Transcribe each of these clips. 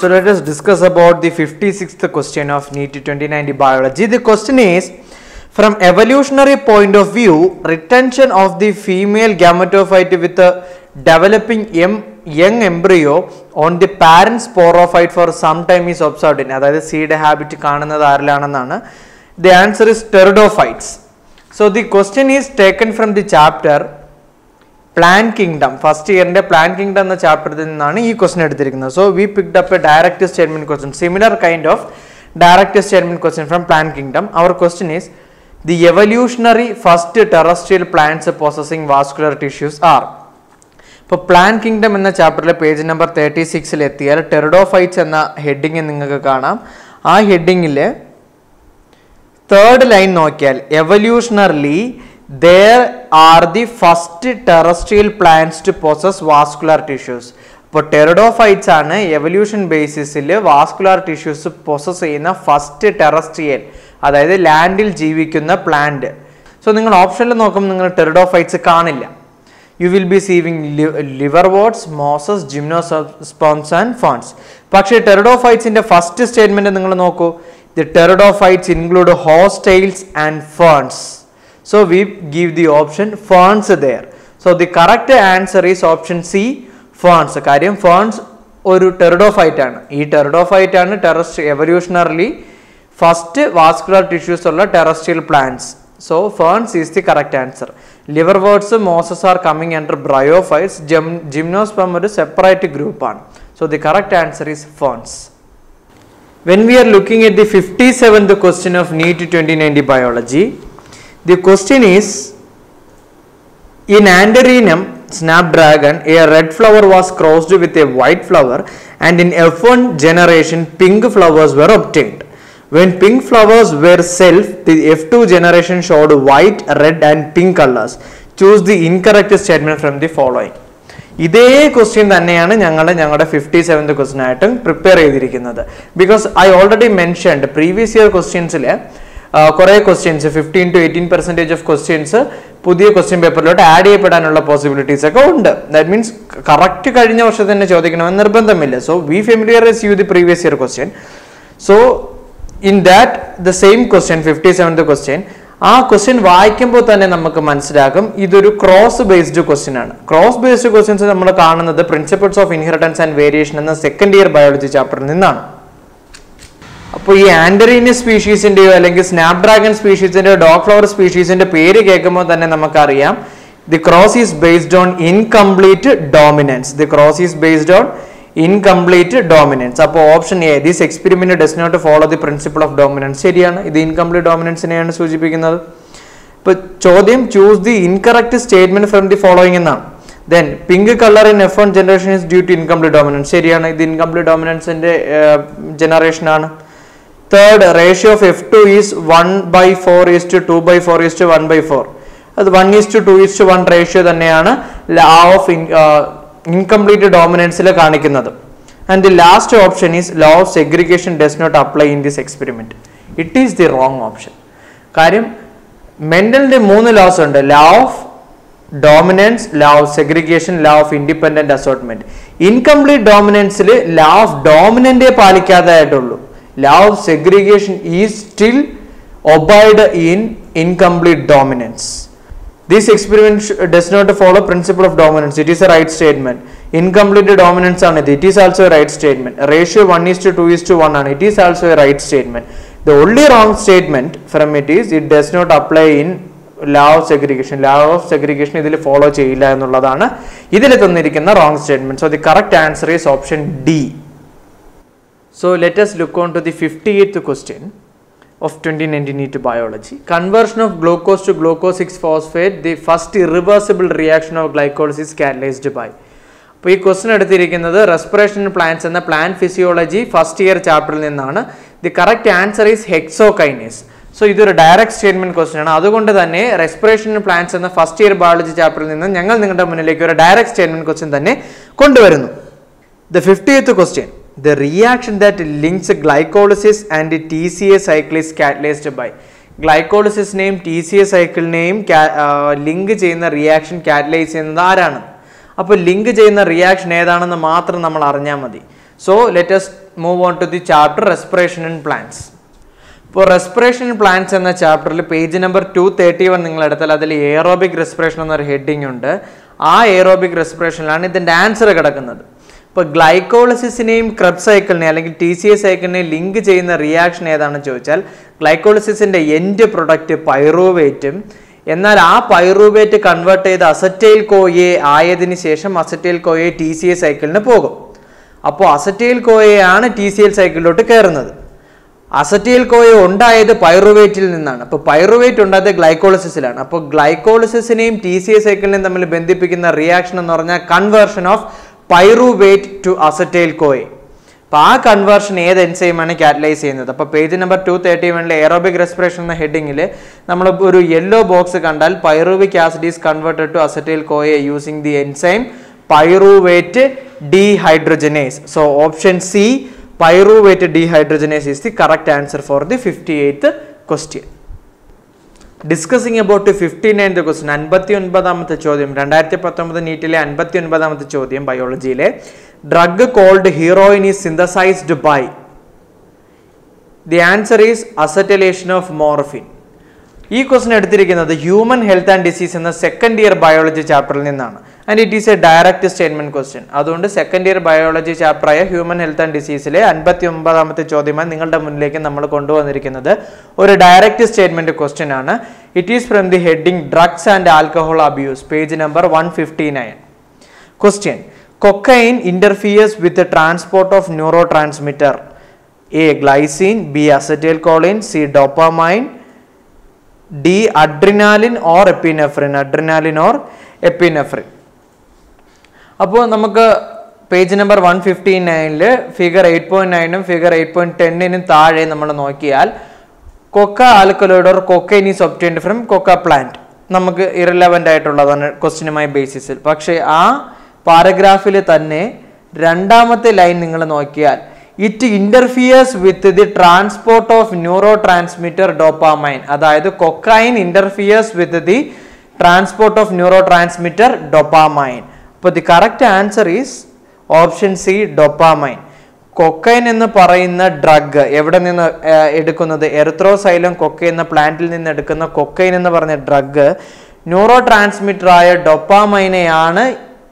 So let us discuss about the 56th question of NEET 2090 biology. The question is, from evolutionary point of view, retention of the female gametophyte with a developing young embryo on the parent sporophyte for some time is observed in. That is seed habit കാണുന്നത് ആരിലാണെന്നാണ്. The answer is pteridophytes. So the question is taken from the chapter Plant Kingdom. First year in the Plant Kingdom the chapter ninnaanu ee question eduthirukkunu. So we picked up a direct statement question, similar kind of direct statement question from Plant Kingdom. Our question is, the evolutionary first terrestrial plants possessing vascular tissues are. ഇപ്പോൾ plant kingdom എന്ന ചാപ്റ്ററിലെ page number 36 എത്തിയാൽ pteridophytes എന്ന heading നിങ്ങൾക്ക് കാണാം. ആ ഹെഡിങ്ങിൽ third line നോക്കിയാൽ evolutionarily there are the first terrestrial plants to possess vascular tissues. അപ്പോൾ ടെറിഡോഫൈറ്റ്സ് ആണ് എവല്യൂഷൻ ബേസിസിൽ വാസ്കുലർ ടിഷ്യൂസ് പൊസസ് ചെയ്യുന്ന ഫസ്റ്റ് ടെറസ്ട്രിയൽ, അതായത് ലാൻഡിൽ ജീവിക്കുന്ന പ്ലാന്റ്. സോ നിങ്ങൾ ഓപ്ഷനിൽ നോക്കുമ്പോൾ നിങ്ങൾ ടെറിഡോഫൈറ്റ്സ് കാണില്ല. You will be seeing liverworts, mosses, gymnosperms and ferns. പക്ഷേ ടെറിഡോഫൈറ്റ്സിന്റെ ഫസ്റ്റ് സ്റ്റേറ്റ്മെന്റ് നിങ്ങൾ നോക്കൂ. The pteridophytes include horsetails and ferns. So we give the option ferns there. So the correct answer is option C, ferns. കാര്യം ferns ഒരു pteridophyte ആണ്. ഈ pteridophyte ആണ് evolutionarily first vascular tissues ഉള്ള terrestrial plants. So ferns is the correct answer. Liverworts, mosses are coming under bryophytes. Gymnosperm ഒരു separate group ആണ്. So the correct answer is ferns. When we are looking at the 57th question of NEET 2090 biology, the question is, in Anderinum snapdragon, a red flower was crossed with a white flower, and in F1 generation, pink flowers were obtained. When pink flowers were self, the F2 generation showed white, red and pink colors. Choose the incorrect statement from the following. ഇതേ question തന്നെയാണ് ഞങ്ങളുടെ 57th question ആയിട്ടും prepare ചെയ്തിരിക്കുന്നത്. Because I already mentioned previous year ക്വസ്റ്റ്യൻസിൽ കുറേ questions 15 to 18% of questions പുതിയ question പേപ്പറിലോട്ട് add ചെയ്യപ്പെടാനുള്ള പോസിബിലിറ്റീസ് ഒക്കെ ഉണ്ട്. ദാറ്റ് മീൻസ് കറക്റ്റ് കഴിഞ്ഞ വർഷം തന്നെ ചോദിക്കണമെന്ന് നിർബന്ധമില്ല. So we familiarize you the previous year question. So in that the same question 57th question, ആ ക്വസ്റ്റ്യൻ വായിക്കുമ്പോൾ തന്നെ നമുക്ക് മനസ്സിലാകും ഇതൊരു ക്രോസ് ബേസ്ഡ് ക്വസ്റ്റ്യൻ ആണ്. ക്രോസ് ബേസ്ഡ് ക്വസ്റ്റ്യൻസ് നമ്മൾ കാണുന്നത് principles of inheritance and variation എന്ന സെക്കൻഡ് ഇയർ ബയോളജി ചാപ്റ്ററിൽ നിന്നാണ്. അപ്പോൾ ഈ ആൻഡറീനിയസ് സ്പീഷീസിന്റെയോ അല്ലെങ്കിൽ സ്നാപ്ഡ്രാഗൺ സ്പീഷീസിന്റെയോ ഡോഗ് ഫ്ലവർ സ്പീഷീസിന്റെ പേര് കേൾക്കുമ്പോൾ തന്നെ നമുക്കറിയാം the cross is based on incomplete dominance. The cross is based on incomplete dominance. അപ്പോൾ option A, this experiment does not follow the principle of dominance. ശരിയാണ്, ഇത് ഇൻകംപ്ലീറ്റ് ഡോമിനൻസിനെയാണ് സൂചിപ്പിക്കുന്നത്. ഇപ്പോൾ ചോദ്യം choose the incorrect statement from the following എന്നാണ്. Then pink colour in F1 generation is due to incomplete dominance. ശരിയാണ്, ഇത് ഇൻകംപ്ലീറ്റ് ഡോമിനൻസിന്റെ ജനറേഷൻ ആണ്. Third, ratio of F2 is 1/4 is to 2/4 is to 1/4. അത് 1:2:1 ratio തന്നെയാണ് law of incomplete dominance കാണിക്കുന്നത്. And the last option is law of segregation does not apply in this experiment. It is the wrong option. കാര്യം മെൻഡലിന്റെ 3 laws ഉണ്ട്. law of dominance, law of segregation, law of independent assortment. Incomplete dominance law of dominant പാലിക്കാതെ ആയിട്ടുള്ളൂ. Law of segregation is still obeyed in incomplete dominance. This experiment does not follow principle of dominance. It is a right statement. Incomplete dominance ആണ്. It is also a right statement. Ratio 1:2:1 ആണ്. It is also a right statement. The only wrong statement from it is it does not apply in law of segregation. Law of segregation ഇതിൽ follow ചെയ്യില്ല എന്നുള്ളതാണ് ഇതിൽ തന്നിരിക്കുന്ന wrong statement. So the correct answer is option D. So let us look on to the 58th question of 2019 NEET biology. Conversion of glucose to glucose 6-phosphate, the first irreversible reaction of glycolysis is catalyzed by. അപ്പോൾ ഈ question എടുത്തിരിക്കുന്നത് respiration plants എന്ന plant physiology first year ചാപ്റ്ററിൽ നിന്നാണ്. The correct answer is hexokinase. So ഇതൊരു direct statement question ആണ്. അതുകൊണ്ട് തന്നെ റെസ്പിറേഷൻ പ്ലാന്റ്സ് എന്ന ഫസ്റ്റ് ഇയർ ബയോളജി ചാപ്റ്ററിൽ നിന്ന് ഞങ്ങൾ നിങ്ങളുടെ മുന്നിലേക്ക് ഒരു ഡയറക്റ്റ് സ്റ്റേറ്റ്മെന്റ് ക്വസ്റ്റ്യൻ തന്നെ കൊണ്ടുവരുന്നു. The 50th question. The reaction that links glycolysis and TCA cycle is catalyzed by. Glycolysis name TCA cycle name link ചെയ്യുന്ന റിയാക്ഷൻ കാറ്റലൈസ് ചെയ്യുന്നത് ആരാണ്? അപ്പോൾ ലിങ്ക് ചെയ്യുന്ന റിയാക്ഷൻ ഏതാണെന്ന് മാത്രം നമ്മൾ അറിഞ്ഞാൽ മതി. So let us move on to the chapter respiration in plants. For respiration in plants എന്ന ചാപ്റ്ററിൽ പേജ് നമ്പർ 231 നിങ്ങൾ എടുത്താൽ അതിൽ എയറോബിക് റെസ്പിറേഷൻ എന്നൊരു ഹെഡിങ് ഉണ്ട്. ആ എയറോബിക് റെസ്പിറേഷനിലാണ് ഇതിൻ്റെ ആൻസർ കിടക്കുന്നത്. ഇപ്പോൾ ഗ്ലൈക്കോളിസിസിനെയും ക്രെബ്സ് സൈക്കിളിനെയും അല്ലെങ്കിൽ TCA സൈക്കിളിനെയും ലിങ്ക് ചെയ്യുന്ന റിയാക്ഷൻ ഏതാണെന്ന് ചോദിച്ചാൽ ഗ്ലൈക്കോളിസിസിൻ്റെ എൻഡ് പ്രൊഡക്റ്റ് പൈറൂവേറ്റും, എന്നാൽ ആ പൈറൂവേറ്റ് കൺവേർട്ട് ചെയ്ത് അസറ്റൈൽ കോയെ ആയതിനു ശേഷം അസറ്റൈൽ കോയെ TCA സൈക്കിളിന് പോകും. അപ്പോൾ അസറ്റൈൽ കോയയാണ് TCL സൈക്കിളിലോട്ട് കയറുന്നത്. അസറ്റൈൽ കോയ ഉണ്ടായത് പൈറുവേറ്റിൽ നിന്നാണ്. അപ്പോൾ പൈറുവേറ്റ് ഉണ്ടായത് ഗ്ലൈക്കോളിസിസിലാണ്. അപ്പോൾ ഗ്ലൈക്കോളിസിസിനെയും TCA സൈക്കിളിനെയും തമ്മിൽ ബന്ധിപ്പിക്കുന്ന റിയാക്ഷൻ എന്ന് പറഞ്ഞാൽ conversion of pyruvate to acetyl CoA. അപ്പോൾ ആ കൺവേർഷൻ ഏത് എൻസൈമാണ് കാറ്റലൈസ് ചെയ്യുന്നത്? അപ്പോൾ പേജ് നമ്പർ 231 എയറോബിക് റെസ്പിറേഷൻ എന്ന ഹെഡിങ്ങിൽ നമ്മൾ ഒരു യെല്ലോ ബോക്സ് കണ്ടാൽ pyruvic acid is converted to acetyl CoA using the enzyme pyruvate dehydrogenase. So option C, pyruvate dehydrogenase is the correct answer for the 58th question. Discussing about the 59th question, 59ാമത്തെ ചോദ്യം 2019 നീറ്റിലെ 59ാമത്തെ ചോദ്യം ബയോളജിയിലെ drug called heroin is synthesized by. The answer is acetylation of morphine. ഈ question എടുത്തിരിക്കുന്നത് human health and disease എന്ന second year biology ചാപ്റ്ററിൽ നിന്നാണ്. And it is a direct statement question. അതുകൊണ്ട് സെക്കൻഡ് ഇയർ ബയോളജി ചാപ്റ്ററായ ഹ്യൂമൻ ഹെൽത്ത് ആൻഡ് ഡിസീസിലെ 59ാമത്തെ ചോദ്യമായി നിങ്ങളുടെ മുന്നിലേക്ക് നമ്മൾ കൊണ്ടുവന്നിരിക്കുന്നത് ഒരു ഡയറക്റ്റ് സ്റ്റേറ്റ്മെന്റ് ക്വസ്റ്റ്യൻ ആണ്. It is from the heading drugs and alcohol abuse, page number 159. Question: cocaine interferes with transport of neurotransmitter. A glycine, B acetylcholine, C dopamine, D adrenaline or epinephrine. Adrenaline or epinephrine. അപ്പോൾ നമുക്ക് page number 159 figure 8.9 figure 8.10 താഴെ നമ്മൾ നോക്കിയാൽ coca alkaloid or cocaine is obtained from coca plant നമുക്ക് irrelevant ആയിട്ടുള്ളതാണ് ക്വസ്റ്റ്യനുമായി ബേസിസിൽ. പക്ഷേ ആ പാരഗ്രാഫിൽ തന്നെ രണ്ടാമത്തെ ലൈൻ നിങ്ങൾ നോക്കിയാൽ it interferes with the transport of neurotransmitter dopamine. അതായത് cocaine interferes with the transport of neurotransmitter dopamine. അപ്പോൾ the correct answer is option C, dopamine. Cocaine എന്ന് പറയുന്ന ഡ്രഗ് എവിടെ നിന്ന് എടുക്കുന്നത്? എറിത്രോസൈലം കൊക്കൈൻ എന്ന പ്ലാന്റിൽ നിന്ന് എടുക്കുന്ന കൊക്കൈൻ എന്ന് പറഞ്ഞ ഡ്രഗ് ന്യൂറോ ട്രാൻസ്മിറ്ററായ ഡോപ്പാമൈനെയാണ്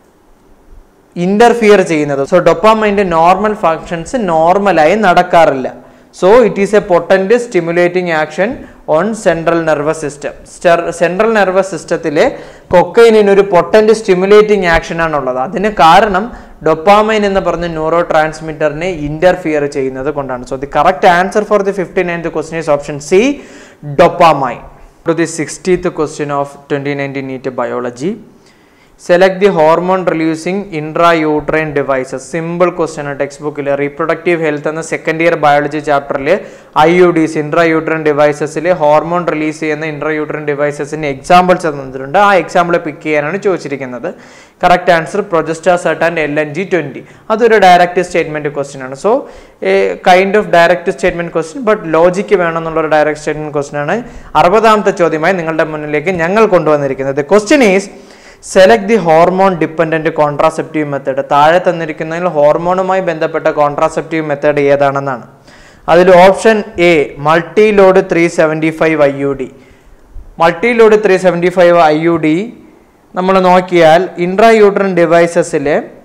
ഇന്റർഫിയർ ചെയ്യുന്നത്. സോ ഡോപ്പാമൈൻ്റെ നോർമൽ ഫങ്ഷൻസ് നോർമലായി നടക്കാറില്ല. So it is a potent stimulating action on central nervous system. Central nervous സിസ്റ്റത്തിലെ കൊക്കൈനിന് ഒരു പൊട്ടന്റ് സ്റ്റിമുലേറ്റിംഗ് ആക്ഷൻ ആണുള്ളത്. അതിന് കാരണം ഡോപ്പാമൈൻ എന്ന് പറഞ്ഞ ന്യൂറോ ട്രാൻസ്മിറ്ററിനെ ഇന്റർഫിയർ ചെയ്യുന്നത് കൊണ്ടാണ്. So the correct answer for the 59th question is option C, dopamine. To the 60th question of 2019 NEET biology. Select the hormone releasing intrauterine devices. Simple question ആണ് text reproductive health എന്ന second year biology ചാപ്റ്ററിൽ IUDs intrauterine ഡിവൈസസിൽ hormone release ചെയ്യുന്ന intrauterine ഡിവൈസസിന് examples തന്നിട്ടുണ്ട്. ആ example pick ചെയ്യാനാണ് ചോദിച്ചിരിക്കുന്നത്. Correct answer progestasert and LNG-20. അതൊരു ഡയറക്റ്റ് സ്റ്റേറ്റ്മെന്റ് ക്വസ്റ്റ്യൻ ആണ്. So kind of direct statement question, but logic വേണമെന്നുള്ളൊരു ഡയറക്റ്റ് സ്റ്റേറ്റ്മെന്റ് ക്വസ്റ്റ്യൻ ആണ് 60ാമത്തെ ചോദ്യമായി നിങ്ങളുടെ മുന്നിലേക്ക് ഞങ്ങൾ കൊണ്ടുവന്നിരിക്കുന്നത്. Question is select the hormone dependent contraceptive method. താഴെ തന്നിരിക്കുന്നതിൽ ഹോർമോണുമായി ബന്ധപ്പെട്ട കോൺട്രാസെപ്റ്റീവ് മെത്തേഡ് ഏതാണെന്നാണ്. അതിൽ option A Multiload 375 IUD. Multiload 375 IUD നമ്മൾ നോക്കിയാൽ ഇൻട്രായൂട്രൈൻ ഡിവൈസസിൽ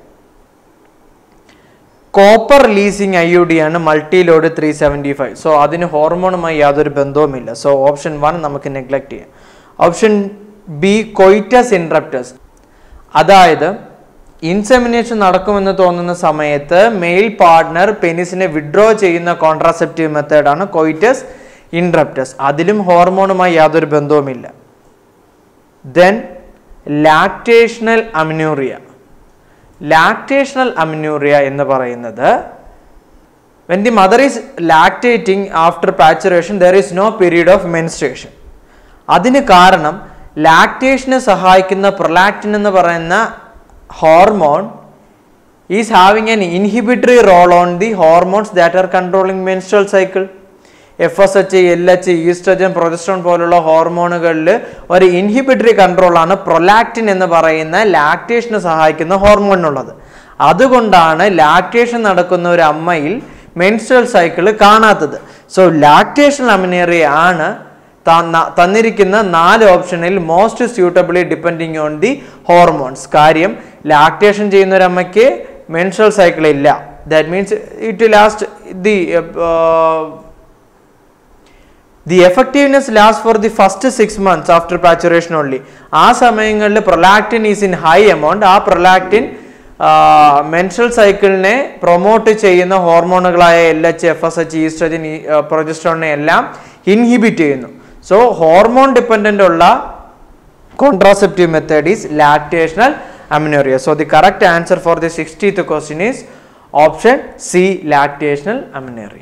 കോപ്പർ റിലീസിങ് IUD ആണ് മൾട്ടി ലോഡ് 375. സോ അതിന് ഹോർമോണുമായി യാതൊരു ബന്ധവുമില്ല. സോ ഓപ്ഷൻ 1 നമുക്ക് നെഗ്ലക്ട് ചെയ്യാം. Option B coitus interruptus. അതായത് ഇൻസെമിനേഷൻ നടക്കുമെന്ന് തോന്നുന്ന സമയത്ത് മെയിൽ പാർട്ട്ണർ പെനിസിനെ വിഡ്രോ ചെയ്യുന്ന കോൺട്രാസെപ്റ്റീവ് മെത്തേഡാണ് കൊയിറ്റസ് ഇൻറപ്റ്റസ്. അതിലും ഹോർമോണുമായി യാതൊരു ബന്ധവുമില്ല. Then lactational amenorrhoea. Lactational amenorrhoea എന്ന് പറയുന്നത് when the mother is lactating after paturation there is no period of menstruation. അതിന് കാരണം ലാക്ടേഷനെ സഹായിക്കുന്ന പ്രൊലാക്റ്റിൻ എന്ന് പറയുന്ന hormone is having an inhibitory role on the hormones that are controlling menstrual cycle. FSH, LH, oestrogen, progesterone പോലുള്ള ഹോർമോണുകളിൽ ഒരു inhibitory കൺട്രോളാണ് prolactin എന്ന് പറയുന്ന ലാക്ടേഷനെ സഹായിക്കുന്ന ഹോർമോണിനുള്ളത്. അതുകൊണ്ടാണ് ലാക്ടേഷൻ നടക്കുന്ന ഒരു അമ്മയിൽ മെൻസ്ട്രൽ സൈക്കിൾ കാണാത്തത്. സോ ലാക്ടേഷൻ അമിനേറിയ ആണ് തന്നിരിക്കുന്ന 4 ഓപ്ഷനിൽ most suitably depending on the hormones. കാര്യം ലാക്ടേഷൻ ചെയ്യുന്ന ഒരു അമ്മയ്ക്ക് മെൻസ്ട്രൽ സൈക്കിൾ ഇല്ല. That means it last the effectiveness lasts for the first 6 months after paturation only. ആ സമയങ്ങളിൽ prolactin is in high amount. ആ പ്രൊലാക്റ്റിൻ മെൻസ്ട്രൽ സൈക്കിളിനെ പ്രൊമോട്ട് ചെയ്യുന്ന ഹോർമോണുകളായ LH, FSH, ഈസ്ട്രജൻ, പ്രൊജസ്ട്രോണിനെ എല്ലാം ഇൻഹിബിറ്റ് ചെയ്യുന്നു. സോ ഹോർമോൺ ഡിപ്പെൻഡൻ്റ് ഉള്ള contraceptive method is lactational amenorrhoea. So the correct answer for the 60th question is option C, lactational amenorrhea.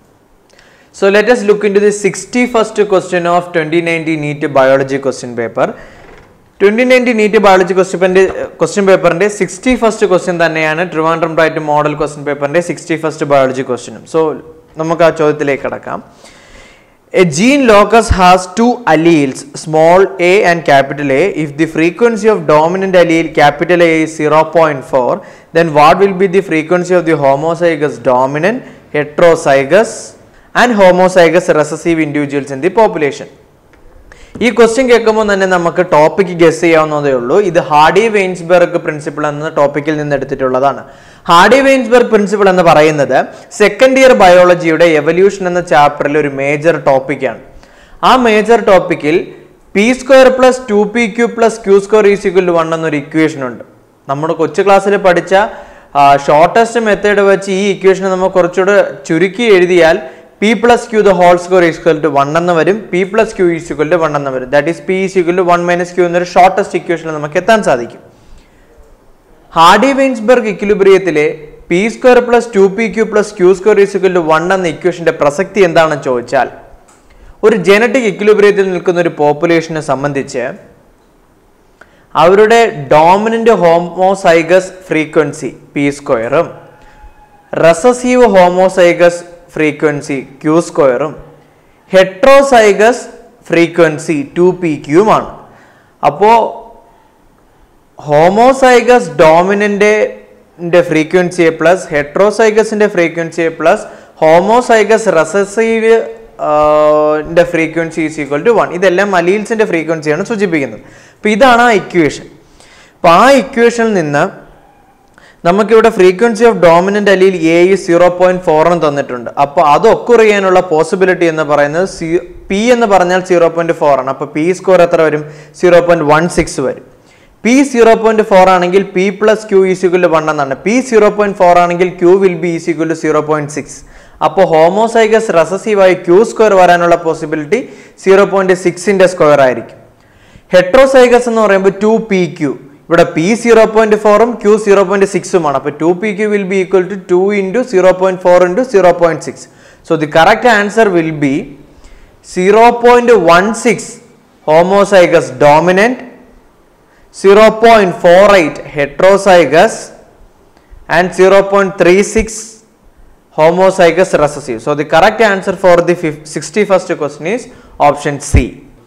So let us look into the 61st question of 2019 NEET biology question paper. 2019 NEET biology question paper ന്റെ 61st question തന്നെയാണ് Trivandrum Bright model question paper ന്റെ 61st biology question. So നമുക്ക് ആ ചോദ്യത്തിലേക്ക് കടക്കാം. A gene locus has 2 alleles, small a and capital A. If the frequency of dominant allele capital A is 0.4, then what will be the frequency of the homozygous dominant, heterozygous and homozygous recessive individuals in the population? ഈ question കേൾക്കുമ്പോൾ തന്നെ നമുക്ക് topic guess ചെയ്യാവുന്നതേ ഉള്ളൂ. ഇത് hardy വെയിൻസ്ബർഗ് principle എന്ന ടോപ്പിക്കിൽ നിന്ന് എടുത്തിട്ടുള്ളതാണ്. ഹാർഡി വെയിൻസ്ബർഗ് പ്രിൻസിപ്പിൾ എന്ന് പറയുന്നത് സെക്കൻഡ് ഇയർ ബയോളജിയുടെ എവല്യൂഷൻ എന്ന ചാപ്റ്ററിൽ ഒരു മേജർ ടോപ്പിക്കാണ്. ആ മേജർ ടോപ്പിക്കിൽ p² + 2pq + q² = 1 എന്നൊരു ഇക്വേഷൻ ഉണ്ട്. നമ്മുടെ കൊച്ചു ക്ലാസ്സിൽ പഠിച്ച ഷോർട്ടസ്റ്റ് മെത്തേഡ് വെച്ച് ഈ ഇക്വേഷൻ നമ്മൾ കുറച്ചുകൂടെ ചുരുക്കി എഴുതിയാൽ p + q the whole square is equal to 1 എന്ന് വരും. p + q is equal to 1 എന്ന് വരും. That is p is equal to 1 - q എന്നൊരു ഷോർട്ടസ്റ്റ് ഇക്വേഷനിൽ നമുക്ക് എത്താൻ സാധിക്കും. ഹാർഡി വെയിൻസ്ബർഗ് ഇക്വിലിബ്രിയത്തിലെ p² + 2pq + q² is equal to 1 എന്ന ഇക്വേഷന്റെ പ്രസക്തി എന്താണെന്ന് ചോദിച്ചാൽ, ഒരു ജനറ്റിക് ഇക്വിലിബ്രിയത്തിൽ നിൽക്കുന്ന ഒരു പോപ്പുലേഷനെ സംബന്ധിച്ച് അവരുടെ ഡോമിനന്റ് ഹോമോസൈഗസ് ഫ്രീക്വൻസി p²ഉം റെസസീവ് ഹോമോസൈഗസ് ഫ്രീക്വൻസി q²ഉം ഹെട്രോസൈഗസ് ഫ്രീക്വൻസി 2pqമാണ്. അപ്പോൾ ഹോമോസൈഗസ് ഡോമിനന്റിന്റെ ഫ്രീക്വൻസിയെ പ്ലസ് ഹെട്രോസൈഗസിന്റെ ഫ്രീക്വൻസിയെ plus homozygous recessive frequency is equal to 1. ഇതെല്ലാം അലീൽസിന്റെ ഫ്രീക്വൻസിയാണ് സൂചിപ്പിക്കുന്നത്. അപ്പോൾ ഇതാണ് ആ ഇക്വേഷൻ. അപ്പോൾ ആ ഇക്വേഷനിൽ നിന്ന് നമുക്കിവിടെ frequency of dominant allele A 0.4 എന്ന് തന്നിട്ടുണ്ട്. അപ്പോൾ അത് ഒക്കുർ ചെയ്യാനുള്ള പോസിബിലിറ്റി എന്ന് പറയുന്നത് പി എന്ന് പറഞ്ഞാൽ 0.4 ആണ്. അപ്പോൾ p² എത്ര വരും? 0.16 വരും. p 0.4 ആണെങ്കിൽ p + q is equal to 1 എന്നാണ്. p 0.4 ആണെങ്കിൽ q will be is equal to 0.6. അപ്പോൾ ഹോമോസൈഗസ് റെസസീവായി q² വരാനുള്ള പോസിബിലിറ്റി 0.6ന്റെ സ്ക്വയർ ആയിരിക്കും. ഹെട്രോസൈഗസ് എന്ന് പറയുമ്പോൾ 2pq, ഇവിടെ p 0.4ഉം q 0.6ഉമാണ്. അപ്പോൾ 2pq will be equal to 2 × 0.4 × 0.6. So the correct answer will be 0.16 homozygous dominant, 0.48 heterozygous and 0.36 homozygous recessive. So the correct answer for the 61st question is option C.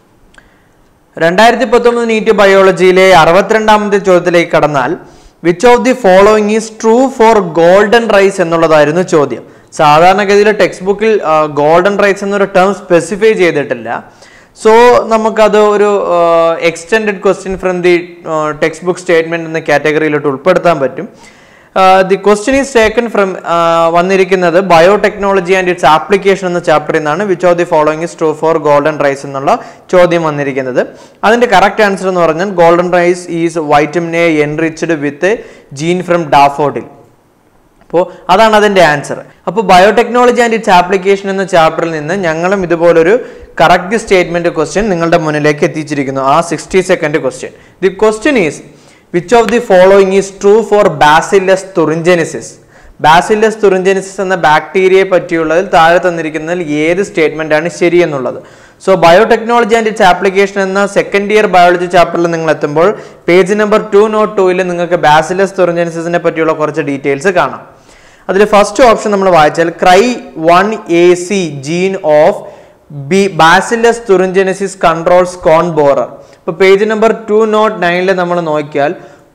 2019 NEET ബയോളജിയിലെ 62ാമത്തെ ചോദ്യത്തിലേക്ക് കടന്നാൽ which of the following is true for golden rice എന്നുള്ളതായിരുന്നു ചോദ്യം. സാധാരണഗതിയിൽ ടെക്സ്റ്റ് ബുക്കിൽ golden rice എന്നൊരു ടേം സ്പെസിഫൈ ചെയ്തിട്ടില്ല. സോ നമുക്കത് ഒരു extended question from the textbook statement എന്ന കാറ്റഗറിയിലോട്ട് ഉൾപ്പെടുത്താൻ പറ്റും. The question is taken from വന്നിരിക്കുന്നത് ബയോടെക്നോളജി ആൻഡ് ഇറ്റ്സ് ആപ്ലിക്കേഷൻ എന്ന ചാപ്റ്ററിൽ നിന്നാണ്. Which of the following is true for golden rice എന്നുള്ള ചോദ്യം വന്നിരിക്കുന്നത്. അതിന്റെ കറക്റ്റ് ആൻസർ എന്ന് പറഞ്ഞാൽ golden rice is vitamin A enriched with gene from daffodil. അപ്പോൾ അതാണ് അതിന്റെ ആൻസർ. അപ്പോൾ ബയോടെക്നോളജി ആൻഡ് ഇറ്റ്സ് ആപ്ലിക്കേഷൻ എന്ന ചാപ്റ്ററിൽ നിന്ന് ഞങ്ങളും ഇതുപോലൊരു കറക്റ്റ് സ്റ്റേറ്റ്മെന്റ് ക്വസ്റ്റ്യൻ നിങ്ങളുടെ മുന്നിലേക്ക് എത്തിച്ചിരിക്കുന്നു. ആ 60-second question. The question is which of the following is true for Bacillus thuringiensis? Bacillus thuringiensis എന്ന ബാക്ടീരിയയെ പറ്റിയുള്ളതിൽ താഴെ തന്നിരിക്കുന്നതിൽ ഏത് സ്റ്റേറ്റ്മെന്റ് ആണ് ശരി എന്നുള്ളത്. So biotechnology and its application എന്ന സെക്കൻഡ് ഇയർ ബയോളജി ചാപ്റ്ററിൽ നിങ്ങൾ എത്തുമ്പോൾ പേജ് നമ്പർ 202 നിങ്ങൾക്ക് ബാസിലസ് തുറിഞ്ചെൻസിസിനെ പറ്റിയുള്ള കുറച്ച് ഡീറ്റെയിൽസ് കാണാം. അതിൽ ഫസ്റ്റ് ഓപ്ഷൻ നമ്മൾ വായിച്ചാൽ Cry1AC gene of Bacillus thuringiensis controls corn borer. ഇപ്പോൾ പേജ് നമ്പർ 209 നമ്മൾ നോക്കിയാൽ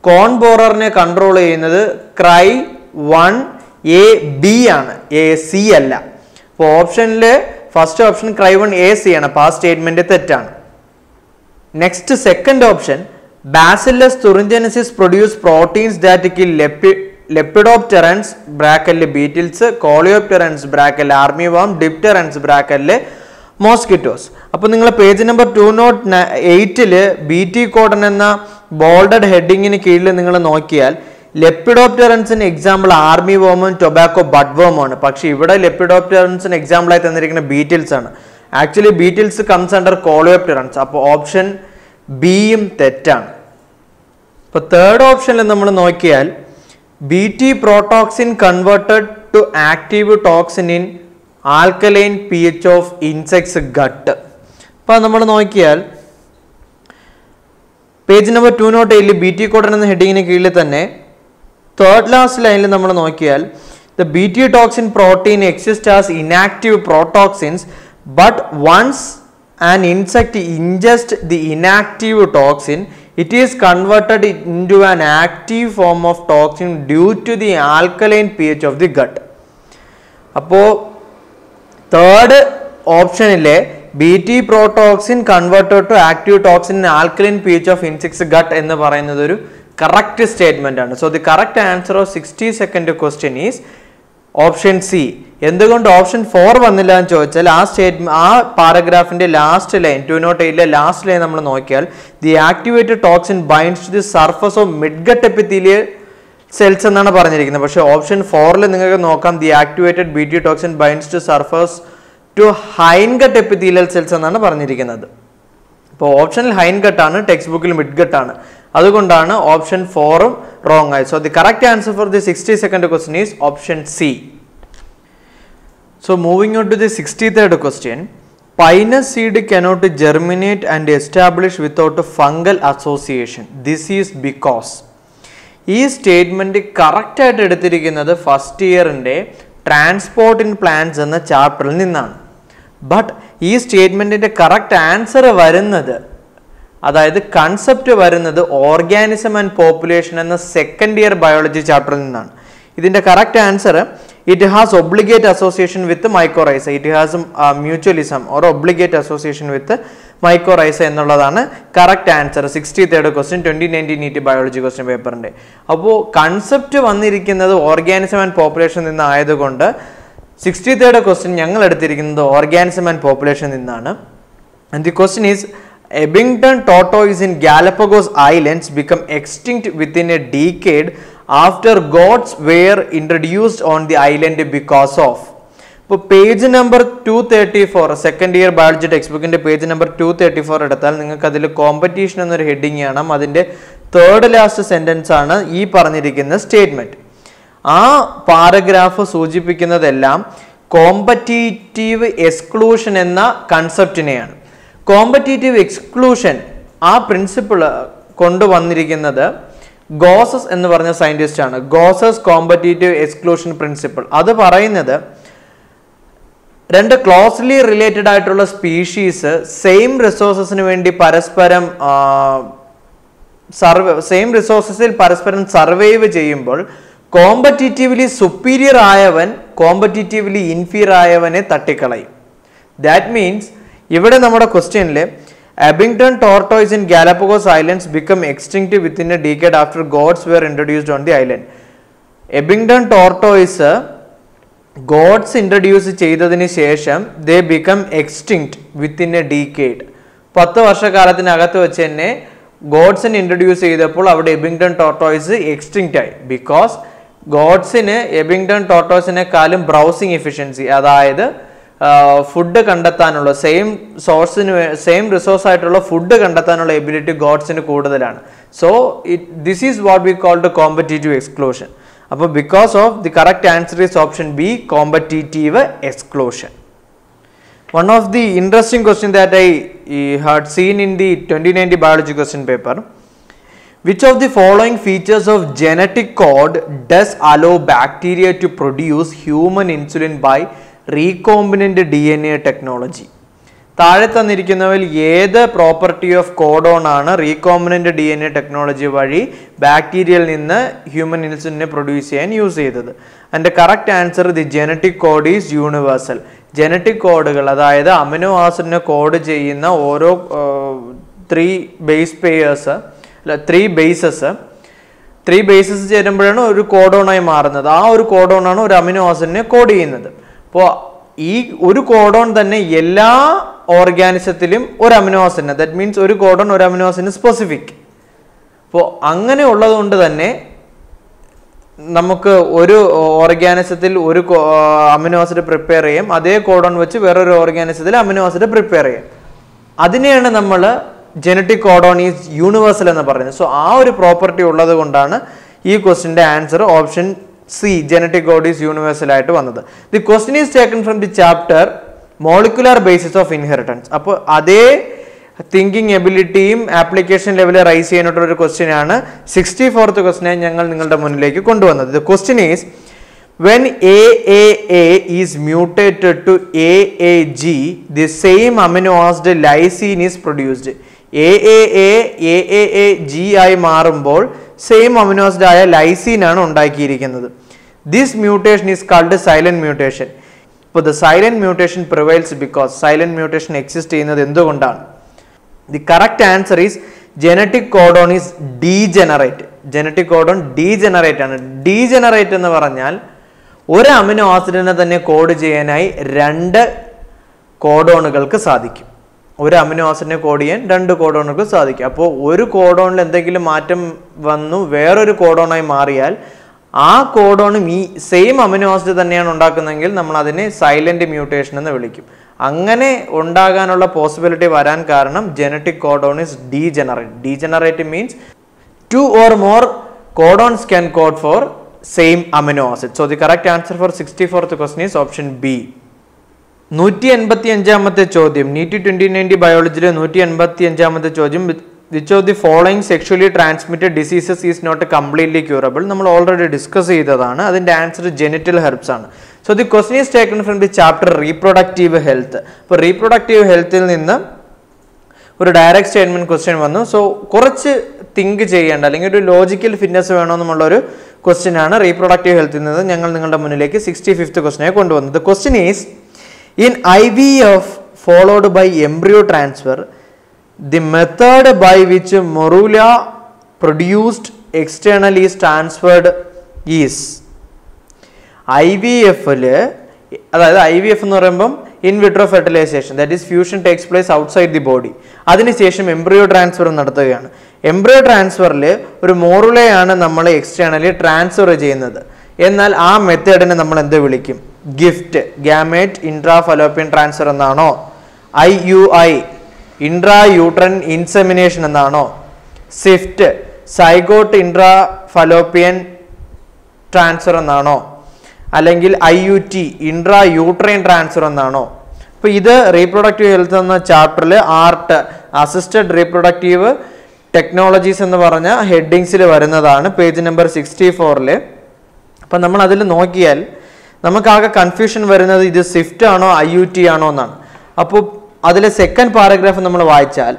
കോൺ ബോററിനെ കൺട്രോൾ ചെയ്യുന്നത് ക്രൈ 1AB ആണ്, AC അല്ല. അപ്പോൾ ഓപ്ഷനിൽ ഫസ്റ്റ് ഓപ്ഷൻ ക്രൈ 1AC ആണ്. അപ്പോൾ ആ സ്റ്റേറ്റ്മെന്റ് തെറ്റാണ്. Next second option Bacillus thuringiensis produce proteins that kill lepidopterans ബ്രാക്കറ്റിൽ ബീറ്റിൽസ്, കോളിയോപ്റ്ററൻസ് ബ്രാക്കറ്റിൽ ആർമി വാം, ഡിപ്റ്ററൻസ് ബ്രാക്കറ്റിൽ മോസ്കിറ്റോസ്. അപ്പോൾ നിങ്ങൾ പേജ് നമ്പർ 208 BT കോട്ടൺ എന്ന ബോൾഡഡ് ഹെഡിങ്ങിന് കീഴിൽ നിങ്ങൾ നോക്കിയാൽ ലെപ്പിഡോപ്റ്ററൻസിന് എക്സാമ്പിൾ ആർമി വോമും ടൊബാക്കോ ബഡ് വോമാണ്. പക്ഷെ ഇവിടെ ലെപ്പിഡോപ്റ്ററൻസിന് എക്സാമ്പിൾ ആയി തന്നിരിക്കുന്ന ബീറ്റിൽസ് ആണ്. Actually beetles comes under coleopterans. അപ്പോൾ ഓപ്ഷൻ ബിയും തെറ്റാണ്. ഇപ്പോൾ തേർഡ് ഓപ്ഷനിൽ നമ്മൾ നോക്കിയാൽ BT protoxin converted to active toxin in alkaline pH of insects gut. അപ്പോൾ നമ്മൾ നോക്കിയാൽ പേജ് നമ്പർ 208 BT കോട്ടൺ എന്ന ഹെഡിങ്ങിന് കീഴിൽ തന്നെ തേർഡ് ലാസ്റ്റ് ലൈനിൽ നമ്മൾ നോക്കിയാൽ the BT toxin protein exist as inactive protoxins but once an insect ingests the inactive toxin, it is converted into an active form of toxin due to the alkaline pH of the gut. അപ്പോൾ third ഓപ്ഷനിലെ BT protoxin converted to active toxin in alkaline pH of insects gut എന്ന് പറയുന്നത് ഒരു correct statement ആണ്. So the correct answer of 62nd question is option C. എന്തുകൊണ്ട് option 4 വന്നില്ല എന്ന് ചോദിച്ചാൽ ആ പാരഗ്രാഫിന്റെ ലാസ്റ്റ് ലൈൻ 208 ലാസ്റ്റ് ലൈൻ നമ്മൾ നോക്കിയാൽ the activated toxin binds to the surface of midgut epithelial cells എന്നാണ് പറഞ്ഞിരിക്കുന്നത്. പക്ഷേ ഓപ്ഷൻ 4 നിങ്ങൾക്ക് നോക്കാം the activated BT toxin binds to surface to hindgut epithelial cells എന്നാണ് പറഞ്ഞിരിക്കുന്നത്. അപ്പോൾ ഓപ്ഷനിൽ ഹൈൻ ഗട്ടാണ്, ടെക്സ്റ്റ് ബുക്കിൽ മിഡ് ഗട്ടാണ്. അതുകൊണ്ടാണ് ഓപ്ഷൻ 4ഉം റോങ് ആയി. So the correct answer for the 62nd question is option C. So moving on to the 63rd question, pinus seed cannot germinate and establish without a fungal association. This is because ഈ statement correct ആയിട്ട് എടുത്തിരിക്കുന്നത് first ഇയറിന്റെ transport in plants എന്ന ചാപ്റ്ററിൽ നിന്നാണ്. But ഈ സ്റ്റേറ്റ്മെന്റിന്റെ correct answer വരുന്നത്, അതായത് കൺസെപ്റ്റ് വരുന്നത് ഓർഗാനിസം ആൻഡ് പോപ്പുലേഷൻ എന്ന സെക്കൻഡ് ഇയർ ബയോളജി ചാപ്റ്ററിൽ നിന്നാണ്. ഇതിന്റെ correct answer it has obligate association with mycorrhiza, it has mutualism or obligate association with mycorrhiza എന്നുള്ളതാണ് correct answer 63rd question 2019 NEET biology question പേപ്പറിന്റെ. അപ്പോൾ കൺസെപ്റ്റ് വന്നിരിക്കുന്നത് organism and population നിന്ന് ആയതുകൊണ്ട് 63rd ക്വസ്റ്റ്യൻ ഞങ്ങൾ എടുത്തിരിക്കുന്നത് ഓർഗാനിസം ആൻഡ് പോപ്പുലേഷൻ നിന്നാണ്. And the question is Ebbington tortoise in Galapagos Islands become extinct within a decade after goats were introduced on the island because of. ഇപ്പോൾ page number 234 second year biology text ബുക്കിന്റെ page number 234 എടുത്താൽ നിങ്ങൾക്ക് അതിൽ competition എന്നൊരു heading കാണാം. അതിന്റെ third last sentence ആണ് ഈ പറഞ്ഞിരിക്കുന്ന സ്റ്റേറ്റ്മെന്റ്. ആ പാരഗ്രാഫ് സൂചിപ്പിക്കുന്നതെല്ലാം കോമ്പറ്റീറ്റീവ് എക്സ്ക്ലൂഷൻ എന്ന കൺസെപ്റ്റിനെയാണ്. കോമ്പറ്റീറ്റീവ് എക്സ്ക്ലൂഷൻ ആ പ്രിൻസിപ്പിൾ കൊണ്ടുവന്നിരിക്കുന്നത് ഗോസസ് എന്ന് പറഞ്ഞ സയന്റിസ്റ്റ് ആണ്. ഗോസസ് കോമ്പറ്റീറ്റീവ് എക്സ്ക്ലൂഷൻ പ്രിൻസിപ്പിൾ അത് പറയുന്നത് രണ്ട് ക്ലോസ്ലി റിലേറ്റഡ് ആയിട്ടുള്ള സ്പീഷീസ് സെയിം റിസോഴ്സസിന് വേണ്ടി പരസ്പരം സർവൈവ് ചെയ്യുമ്പോൾ കോമ്പറ്റീറ്റീവ്ലി സുപ്പീരിയർ ആയവൻ കോമ്പറ്റീറ്റീവ്ലി ഇൻഫീരിയർ ആയവനെ തട്ടിക്കളയും. ദാറ്റ് മീൻസ് ഇവിടെ നമ്മുടെ ക്വസ്റ്റ്യനിൽ Ebbington tortoise in Galapagos Islands become extinct within a decade after goats were introduced on the island. Ebbington tortoise goats introduce ചെയ്തതിന് ശേഷം they become extinct within a decade. 10 വർഷക്കാലത്തിനകത്ത് വെച്ച് തന്നെ ഗോഡ്സിനെ introduce ചെയ്തപ്പോൾ അവിടെ എബിംഗ്ടൺ ടോർട്ടോയ്സ് എക്സ്റ്റിങ്ക്റ്റ് ആയി. Because ഗോഡ്സിന് Abingdon ടോർട്ടോയ്സിനെക്കാളും browsing efficiency, അതായത് ഫുഡ് കണ്ടെത്താനുള്ള സെയിം റിസോഴ്സ് ആയിട്ടുള്ള ഫുഡ് കണ്ടെത്താനുള്ള എബിലിറ്റി ഗോഡ്സിന് കൂടുതലാണ്. So this is what we called competitive exclusion. അപ്പോൾ because of the correct answer is option B, competitive exclusion. One of the interesting questions that I had seen in the 2090 biology question paper, which of the following features of genetic code does allow bacteria to produce human insulin by recombinant DNA technology? താഴെ തന്നിരിക്കുന്നവയിൽ ഏത് property of codon ആണ് recombinant DNA technology വഴി ബാക്ടീരിയയിൽ നിന്ന് human ഇൻസുലിനെ produce ചെയ്യാൻ use ചെയ്തത്? അതിൻ്റെ correct answer the genetic code is universal. Genetic കോഡുകൾ, അതായത് അമിനോ ആസിഡിനെ കോഡ് ചെയ്യുന്ന ഓരോ 3 ബേസസ് ചേരുമ്പോഴാണ് ഒരു കോഡോണായി മാറുന്നത്. ആ ഒരു കോഡോണാണ് ഒരു അമിനോ ആസിഡിനെ കോഡ് ചെയ്യുന്നത്. അപ്പോൾ ഈ ഒരു കോഡോൺ തന്നെ എല്ലാ ഓർഗാനിസത്തിലും ഒരു അമിനോ ആസിഡിന്, ദാറ്റ് മീൻസ് ഒരു കോഡോൺ ഒരു അമിനോ ആസിഡിന് സ്പെസിഫിക്. അപ്പോൾ അങ്ങനെ ഉള്ളത് കൊണ്ട് തന്നെ നമുക്ക് ഒരു ഓർഗാനിസത്തിൽ ഒരു അമിനോ ആസിഡ് പ്രിപ്പയർ ചെയ്യാം, അതേ കോഡോൺ വെച്ച് വേറൊരു ഓർഗാനിസത്തിൽ അമിനോ ആസിഡ് പ്രിപ്പയർ ചെയ്യാം. അതിനെയാണ് നമ്മൾ ജനറ്റിക് കോഡോൺ ഈസ് യൂണിവേഴ്സൽ എന്ന് പറയുന്നത്. സോ ആ ഒരു പ്രോപ്പർട്ടി ഉള്ളത് കൊണ്ടാണ് ഈ ക്വസ്റ്റിൻ്റെ answer option C, genetic code is universal ആയിട്ട് വന്നത്. The question is taken from the chapter molecular basis of inheritance. അപ്പോൾ അതേ തിങ്കിങ് എബിലിറ്റിയും ആപ്ലിക്കേഷൻ ലെവലിൽ റൈസ് ചെയ്യാനായിട്ടുള്ള ഒരു ക്വസ്റ്റ്യൻ ആണ് 64th ക്വസ്റ്റ്യൻ ഞങ്ങൾ നിങ്ങളുടെ മുന്നിലേക്ക് കൊണ്ടുവന്നത്. The question is when AAA is mutated to AAG, the same amino acid lysine is produced. AAG ആയി മാറുമ്പോൾ സെയിം അമിനോ ആസിഡ് ആയ ലൈസീൻ ആണ് ഉണ്ടാക്കിയിരിക്കുന്നത്. This mutation is called silent mutation. ഇപ്പോൾ the silent mutation prevails because silent mutation exist ചെയ്യുന്നത് എന്തുകൊണ്ടാണ്? The correct answer is genetic codon is degenerate. Genetic codon degenerate ആണ്. Degenerate എന്ന് പറഞ്ഞാൽ ഒരു അമിനോ ആസിഡിനെ തന്നെ കോഡ് ചെയ്യാനായി 2 കോഡോണുകൾക്ക് സാധിക്കും. ഒരു അമിനോ ആസിഡിനെ കോഡ് ചെയ്യാൻ 2 കോഡോണുകൾക്ക് സാധിക്കും. അപ്പോൾ ഒരു കോഡോണിൽ എന്തെങ്കിലും മാറ്റം വന്നു വേറൊരു കോഡോണായി മാറിയാൽ ആ കോഡോണും ഈ സെയിം അമിനോ ആസിഡ് തന്നെയാണ് ഉണ്ടാക്കുന്നതെങ്കിൽ നമ്മൾ അതിനെ സൈലന്റ് മ്യൂട്ടേഷൻ എന്ന് വിളിക്കും. അങ്ങനെ ഉണ്ടാകാനുള്ള പോസിബിലിറ്റി വരാൻ കാരണം genetic codon is degenerate. Degenerate means 2 or more codons can code for same amino acid. So the correct answer for 64th question is option B. 185ാമത്തെ ചോദ്യം, NEET 2090 ബയോളജിയിലെ 185ാമത്തെ ചോദ്യം, which of the following sexually transmitted diseases is not completely curable? നമ്മൾ already discuss ചെയ്തതാണ്. അതിൻ്റെ answer genital herpes ആണ്. So the question is taken from the chapter reproductive health. അപ്പോൾ reproductive ഹെൽത്തിൽ നിന്ന് ഒരു ഡയറക്റ്റ് സ്റ്റേറ്റ്മെന്റ് ക്വസ്റ്റ്യൻ വന്നു. സോ കുറച്ച് തിങ്ക് ചെയ്യേണ്ട അല്ലെങ്കിൽ ഒരു ലോജിക്കൽ ഫിറ്റ്നസ് വേണമെന്നുള്ളൊരു ക്വസ്റ്റ്യൻ ആണ് റീപ്രൊഡക്റ്റീവ് ഹെൽത്തിൽ നിന്ന് ഞങ്ങൾ നിങ്ങളുടെ മുന്നിലേക്ക് 65th ക്വസ്റ്റ്യനെ കൊണ്ടുവന്നത്. The question is in IVF followed by embryo transfer, the method by which morula produced externally is transferred is. IVF-ൽ, അതായത് IVF എന്ന് പറയുമ്പം in vitro fertilization, that is fusion takes place outside the body. അതിനുശേഷം embryo transfer നടത്തുകയാണ്. Embryo ട്രാൻസ്ഫറിൽ ഒരു മോറുലയാണ് നമ്മൾ എക്സ്റ്റേണലി ട്രാൻസ്ഫർ ചെയ്യുന്നത്. എന്നാൽ ആ മെത്തേഡിനെ നമ്മൾ എന്ത് വിളിക്കും? GIFT, gamete intra fallopian transfer എന്നാണോ? IUI, ഇൻട്രാ യൂട്രൻ ഇൻസെമിനേഷൻ എന്നാണോ? ZIFT, zygote intra fallopian transfer എന്നാണോ? അല്ലെങ്കിൽ IUT, ഇൻട്രാ യൂട്രൈൻ ട്രാൻസ്ഫർ എന്നാണോ? അപ്പോൾ ഇത് റീപ്രൊഡക്റ്റീവ് ഹെൽത്ത് എന്ന ചാപ്റ്ററിൽ ആർട്ട് അസിസ്റ്റഡ് റീപ്രൊഡക്റ്റീവ് ടെക്നോളജീസ് എന്ന് പറഞ്ഞ ഹെഡിങ്സിൽ വരുന്നതാണ്, പേജ് നമ്പർ 64-ൽ. അപ്പം നമ്മൾ അതിൽ നോക്കിയാൽ നമുക്കാകെ കൺഫ്യൂഷൻ വരുന്നത് ഇത് സിഫ്റ്റ് ആണോ IUT ആണോ എന്നാണ്. അപ്പോൾ അതിലെ സെക്കൻഡ് പാരഗ്രാഫ് നമ്മൾ വായിച്ചാൽ,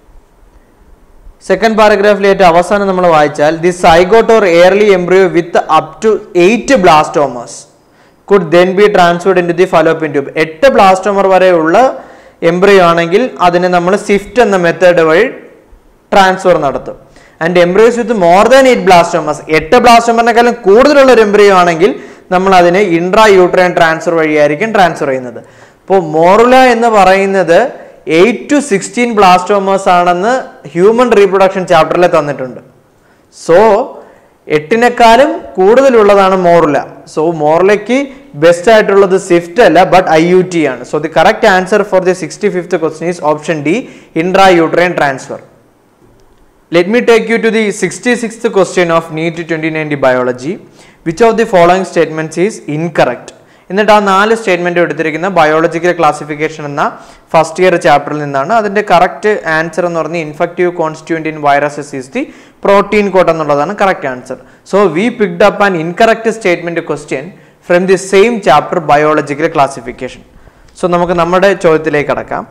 സെക്കൻഡ് പാരഗ്രാഫിലെ ഏറ്റവും അവസാനം നമ്മൾ വായിച്ചാൽ, the zygote or early embryo with up to 8 blastomeres could then be transferred into the fallopian tube. 8 blastomere വരെയുള്ള എംബ്രിയോ ആണെങ്കിൽ അതിനെ നമ്മൾ സിഫ്റ്റ് എന്ന മെത്തേഡ് വഴി ട്രാൻസ്ഫർ നടത്തും. And embryos with more than 8 blastomeres, 8 ബ്ലാസ്റ്റോമറിനേക്കാളും കൂടുതലുള്ള ഒരു എംബ്രിയോ ആണെങ്കിൽ നമ്മൾ അതിനെ ഇൻട്രാ യൂട്രൈൻ ട്രാൻസ്ഫർ വഴിയായിരിക്കും ട്രാൻസ്ഫർ ചെയ്യുന്നത്. അപ്പോൾ മോറുല എന്ന് പറയുന്നത് 8 to 16 ബ്ലാസ്റ്റോമേഴ്സ് ആണെന്ന് ഹ്യൂമൻ റീപ്രൊഡക്ഷൻ ചാപ്റ്ററിൽ തന്നിട്ടുണ്ട്. സോ 8-നേക്കാളും കൂടുതലുള്ളതാണ് മോറുല. സോ മോറുലയ്ക്ക് ബെസ്റ്റ് ആയിട്ടുള്ളത് സിഫ്റ്റ് അല്ല, ബട്ട് IUT ആണ്. So the correct answer for the 65th question is option D, intra uterine transfer. Let me take you to the 66th question of NEET 2090 biology. Which of the following statements is incorrect? എന്നിട്ട് ആ 4 statement എടുത്തിരിക്കുന്ന biological classification എന്ന first year ചാപ്റ്ററിൽ നിന്നാണ്. അതിന്റെ correct answer എന്ന് പറഞ്ഞാൽ infective constituent in viruses is the protein coat എന്നുള്ളതാണ് correct answer. So we picked up an incorrect statement question from the same chapter biological classification. So നമുക്ക് നമ്മുടെ ചോദ്യത്തിലേക്ക് കടക്കാം.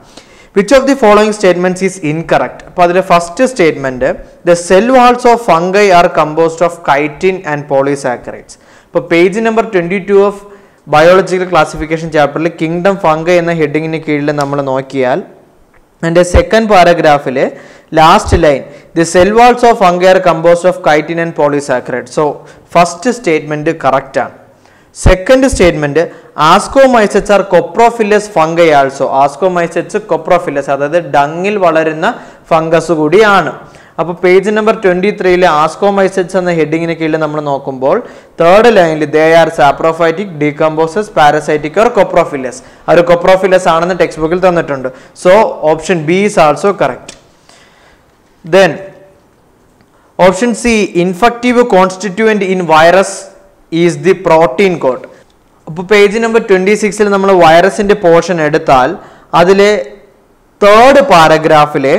Which of the following statements is incorrect? The first statement, the cell walls of fungi are composed of chitin and polysaccharides. Page number 22 of biological classification chapter, kingdom fungi and the heading in the and the second paragraph, last line, the cell walls of fungi are composed of chitin and polysaccharides. So, first statement correct. Second statement, ascomycetes are coprophilous fungi also. Ascomycetes coprophilous, that is dungil valarunna fungus goodi aanu. Appo page number 23 il ascomycetes enna heading ine keezhil nammal nokkumbol third line il they are saprophytic, decomposers, parasitic or coprophilous. Aru coprophilous aanennu textbook il thannittundu. So option B is also correct. Then option C, infective constituent in virus is the protein coat. Page number 26 il nammal virus inde portion eduthal adile third paragraph ile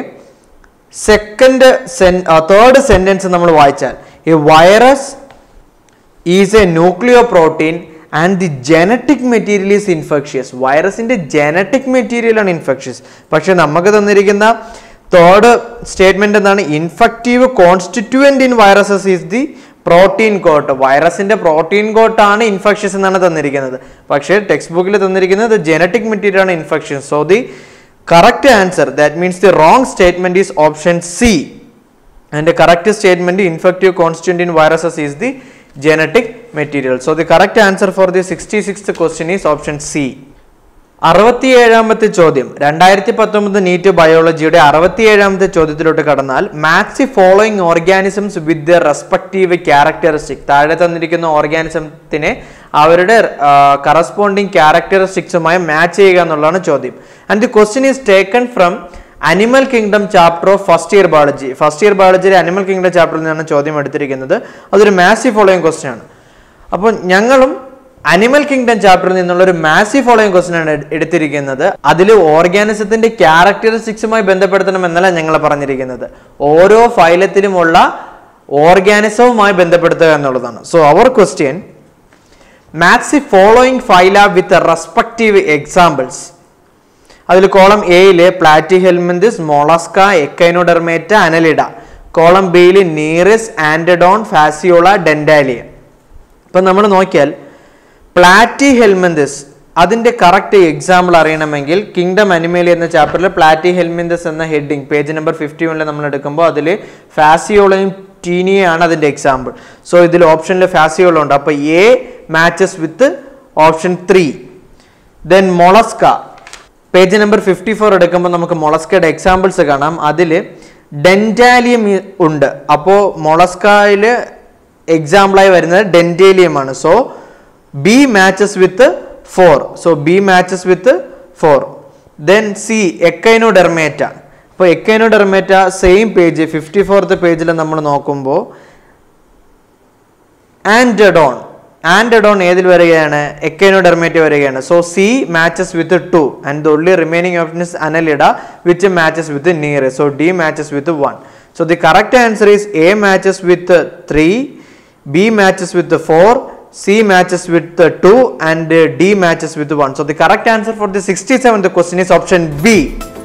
third sentence nammal vaaichal a virus is a nucleoprotein and the genetic material is infectious. Virus inde genetic material ആണ് infectious. പക്ഷെ നമുക്ക് തന്നിരിക്കുന്ന third statement എന്താണ്? Infective constituent in viruses is the protein coat. Virus inde protein coat ആണ് infectious എന്നാണ് തന്നിരിക്കുന്നത്. പക്ഷെ text ബുക്കിൽ തന്നിരിക്കുന്നത് genetic material ആണ് infectious. So the correct answer, that means the wrong statement, is option C. And the correct statement, infective constituent in viruses is the genetic material. So the correct answer for the 66th question is option C. 67ാമത്തെ ചോദ്യം 2019 NEET ബയോളജിയുടെ 67ാമത്തെ ചോദ്യത്തിലോട്ട് കടന്നാൽ match the following organisms with the respective characteristic. താഴെ തന്നിരിക്കുന്ന ഓർഗാനിസത്തിനെ അവരുടെ corresponding ക്യാരക്ടറിസ്റ്റിക്സുമായി match ചെയ്യുക എന്നുള്ളതാണ് ചോദ്യം. And the question is taken from animal kingdom chapter of first year biology. First year ബയോളജിയിലെ അനിമൽ കിങ്ഡം ചാപ്റ്ററിൽ നിന്നാണ് ചോദ്യം എടുത്തിരിക്കുന്നത്. അതൊരു മാസീവ് ഫോളോയിങ് ക്വസ്റ്റ്യൻ ആണ്. അപ്പോൾ ഞങ്ങളും അനിമൽ കിങ്ഡം ചാപ്റ്ററിൽ നിന്നുള്ള ഒരു മാസീവ് ഫോളോയിങ് ക്വസ്റ്റ്യൻ ആണ് എടുത്തിരിക്കുന്നത്. അതിൽ ഓർഗാനിസത്തിന്റെ ക്യാരക്ടറിസ്റ്റിക്സുമായി ബന്ധപ്പെടുത്തണം എന്നല്ല ഞങ്ങൾ പറഞ്ഞിരിക്കുന്നത്, ഓരോ ഫൈലത്തിലുമുള്ള ഓർഗാനിസവുമായി ബന്ധപ്പെടുത്തുക എന്നുള്ളതാണ്. So our question, match the following phyla with respective examples. അതിൽ കോളം എയില് Platyhelminthes, Mollusca, Echinodermata, Annelida. Column ബിയിൽ നീറിസ്, ആൻഡഡോൺ, ഫാസിയോള, ഡെൻഡാലിയ. ഇപ്പം നമ്മൾ നോക്കിയാൽ പ്ലാറ്റിഹെൽമിന്തിസ് അതിൻ്റെ കറക്റ്റ് എക്സാമ്പിൾ അറിയണമെങ്കിൽ കിങ്ഡം അനിമേലിയ എന്ന ചാപ്റ്ററിൽ പ്ലാറ്റിഹെൽമിന്തിസ് എന്ന ഹെഡിങ് പേജ് നമ്പർ 51 നമ്മൾ എടുക്കുമ്പോൾ അതിൽ ഫാസിയോളയും ടീനിയാണ് അതിൻ്റെ എക്സാമ്പിൾ. സോ ഇതിൽ ഓപ്ഷനിൽ ഫാസിയോള ഉണ്ട്. അപ്പോൾ A matches with option 3. Then Mollusca page number 54 എടുക്കുമ്പോൾ നമുക്ക് മൊളസ്കയുടെ എക്സാമ്പിൾസ് കാണാം. അതിൽ ഡെൻഡാലിയം ഉണ്ട്. അപ്പോൾ മൊളസ്കയിൽ എക്സാമ്പിളായി വരുന്നത് ഡെൻഡേലിയം ആണ്. So B matches with 4. So B matches with 4. Then C, Echinodermata. അപ്പോൾ Echinodermata സെയിം പേജ് 54th പേജിൽ നമ്മൾ നോക്കുമ്പോൾ ആൻഡഡോൺ ഏതിൽ വരികയാണ്? Echinodermata വരികയാണ്. So C matches with 2 and the only remaining option is Annelida which matches with Nereus. So D matches with 1. So the correct answer is A matches with 3, B matches with 4, C matches with 2 and D matches with 1. So the correct answer for the 67th question is option B.